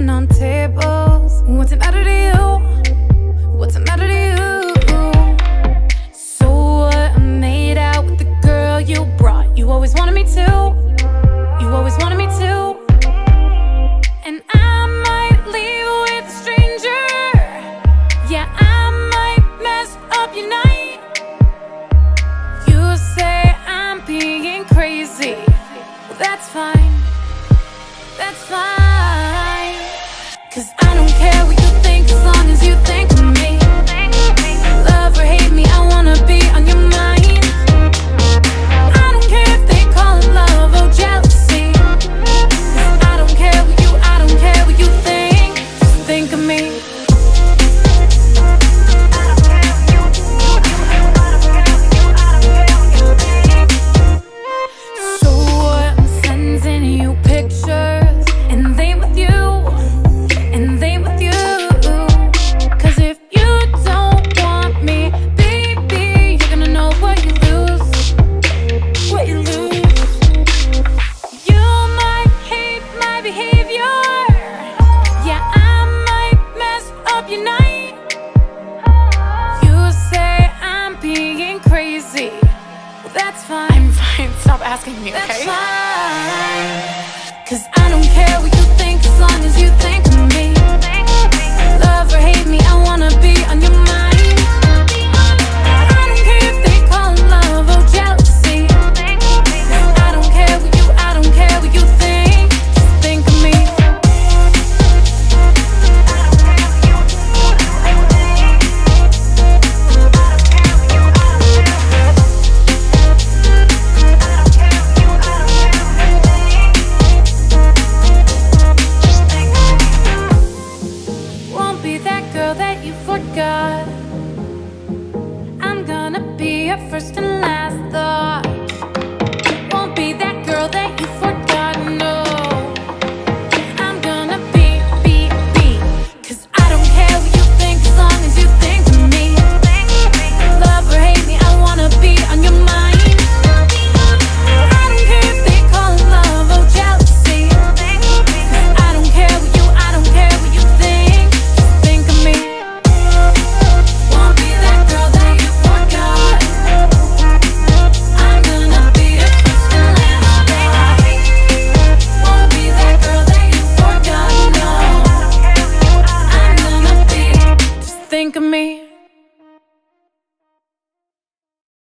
turning on tables. What's the matter to you? What's the matter to you? So what? I made out with the girl you brought. You always wanted me to. You always wanted me to. And I might leave with a stranger. Yeah, I might mess up your night. You say I'm being crazy. Well, that's fine. That's fine. 'Cause I don't care what you think as long as you think of me. Love or hate me, I wanna be on your mind. I don't care if they call it love or jealousy. 'Cause I don't care what you think. Just think of me. So what? I'm sending you pictures, and they with you, and they with you. 'Cause if you don't want me, baby, you're gonna know what you lose. What you lose. You might hate my behavior. Yeah, I might mess up your night. You say I'm being crazy. Well, that's fine. I'm fine. Stop asking me, That's okay? fine. 'Cause I don't care what you think as long as you think of me. Love or hate me, I wanna be on your mind.